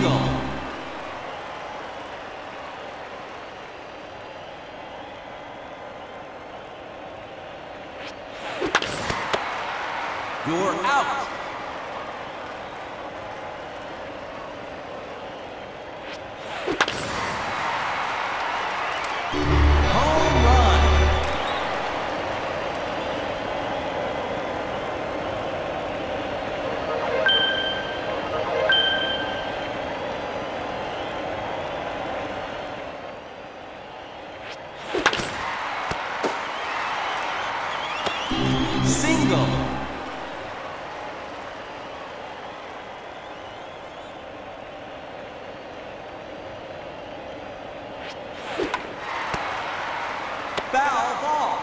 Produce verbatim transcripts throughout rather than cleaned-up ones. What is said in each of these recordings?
Single. You're out. Home run. Single. Foul ball.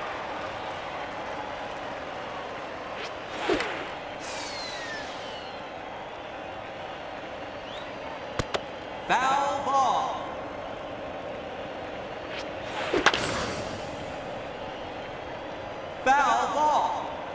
Foul ball. Foul ball.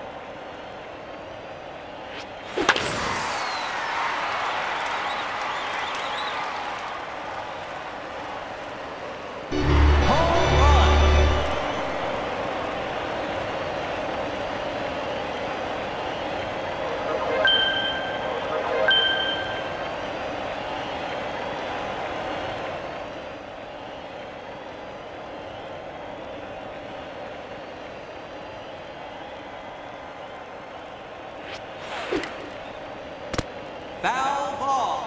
Foul ball.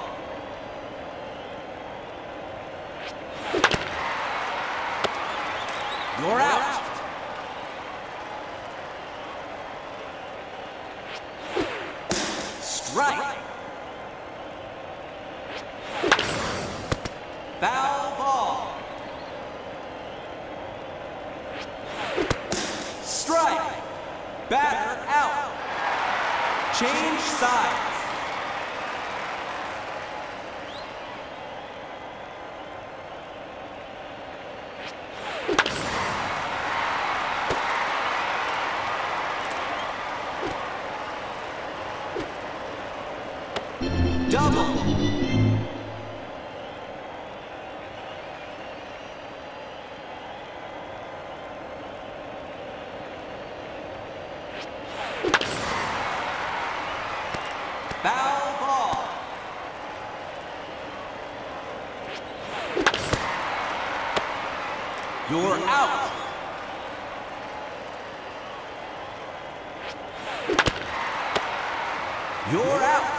You're out. Strike. Foul ball. Strike. Batter out. Change sides. Double. Foul ball. You're out. You're out.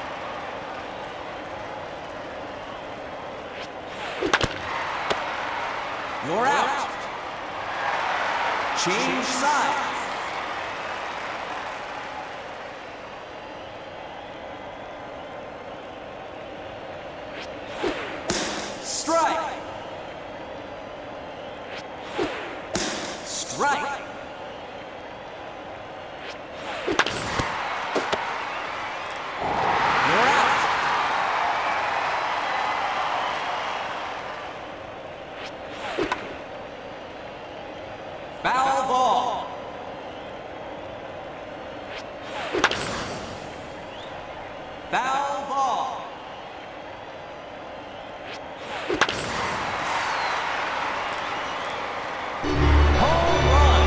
You're out. Change sides. Strike. Strike. You're out. Foul ball. Foul ball. Home run.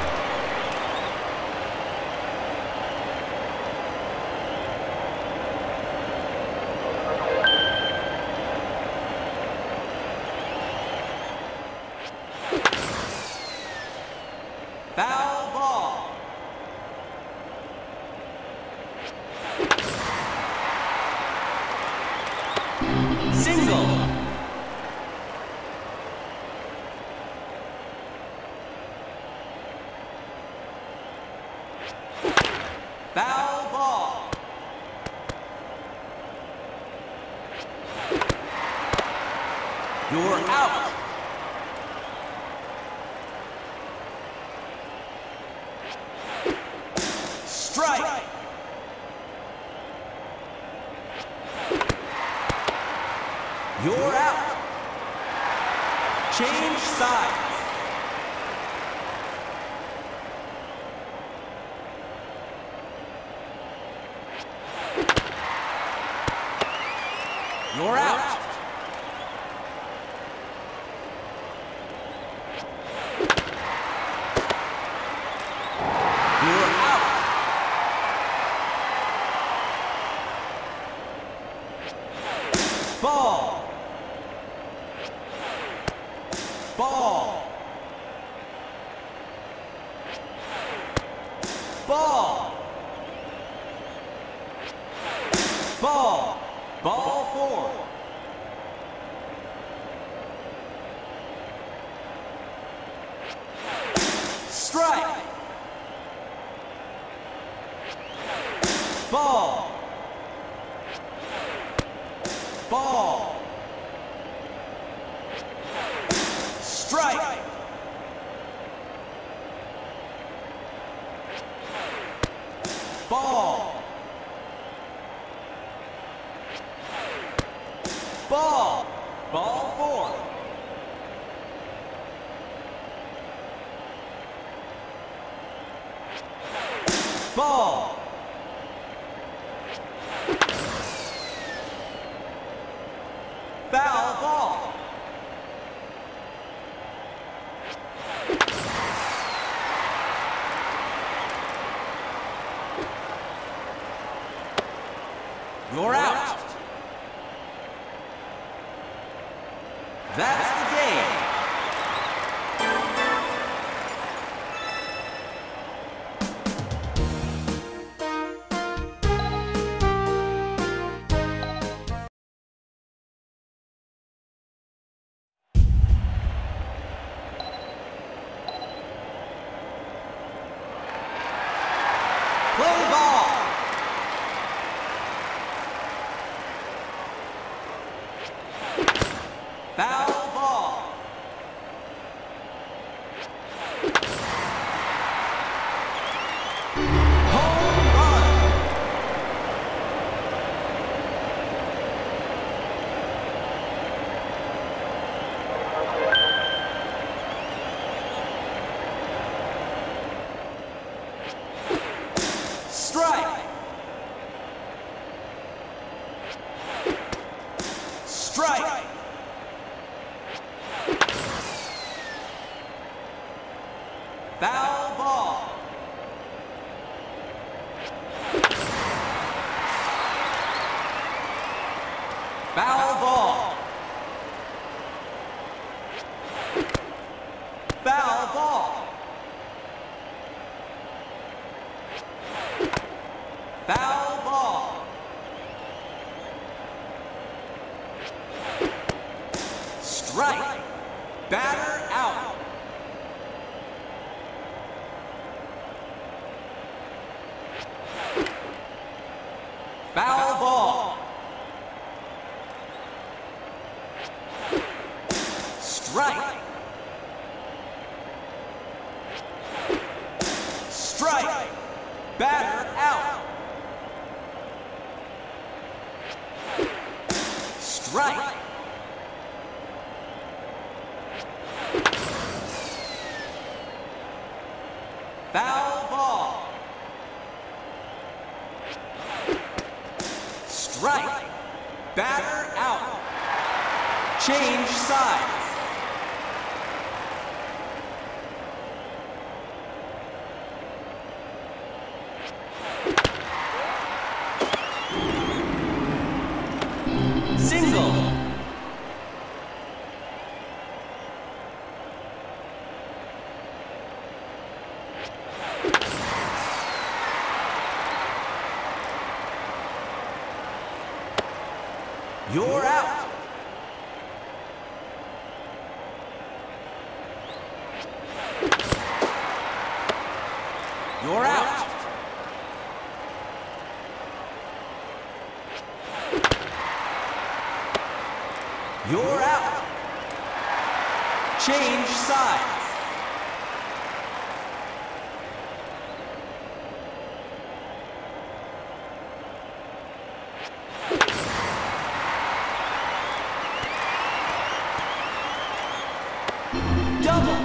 Foul ball. Single. Foul ball. You're out. Strike. You're out. Change sides. You're out. You're out. Ball. Ball. Ball. Ball. Ball four. Strike. Ball. Ball. Strike. Ball. Ball. Ball four. Ball. Foul ball. You're out. That's the game. Play ball. Foul ball. Home run. Strike. Strike. Foul ball. Foul ball. Foul ball. Foul ball. Strike. Batter out. Foul ball. Strike. Strike. Batter out. Strike. Foul ball. Strike. Batter out. Change sides. Single. You're out. You're out. You're out. Change sides. Double.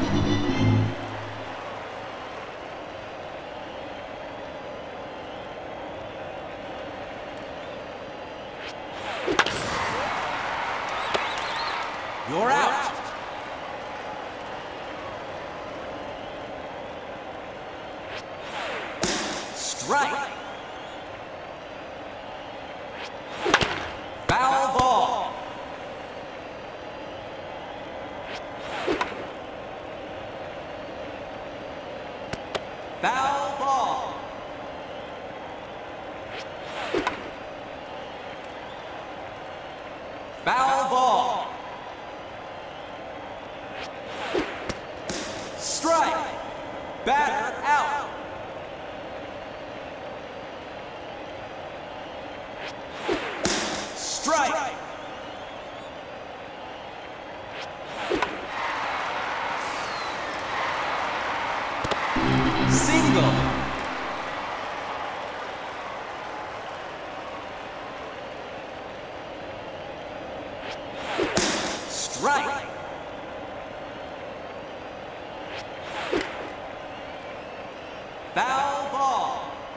You're out. Strike. Foul ball. Foul ball. Foul ball. Strike. Batter out. Strike. Single. Strike. Foul ball.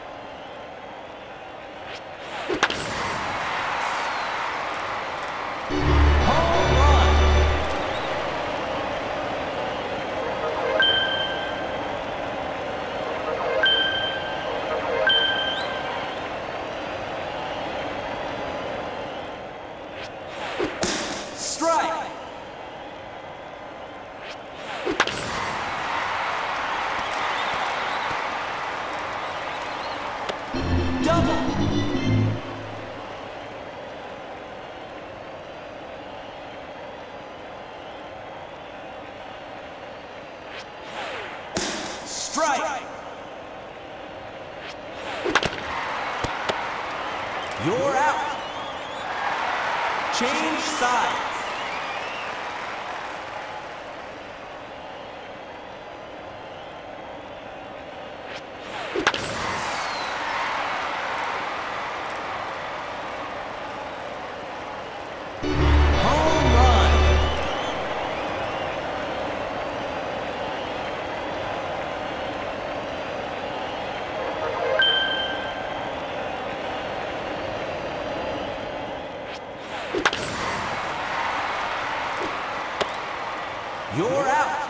Home run. Strike. Double. Strike. You're out. Change sides. Home run. You're out.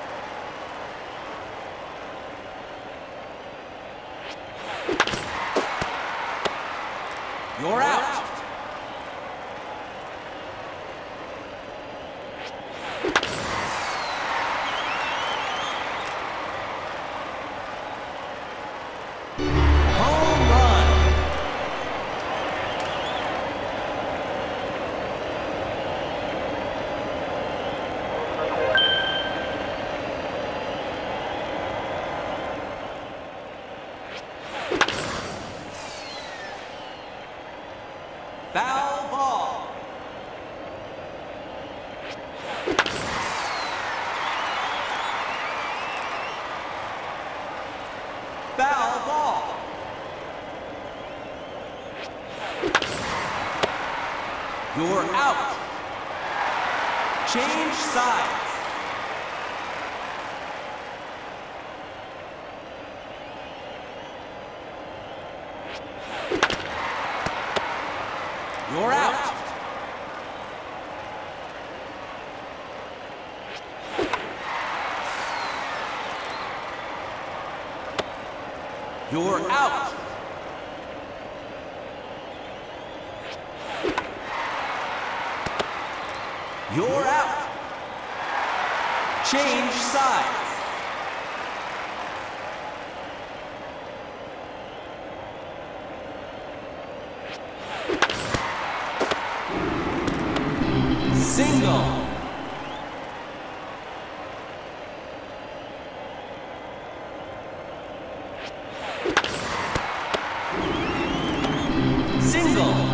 You're out. Home run. Foul ball. Foul ball. You're out. Change sides. You're out. You're out. You're out. Change sides. Single. Single.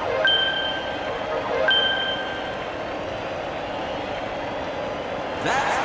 That's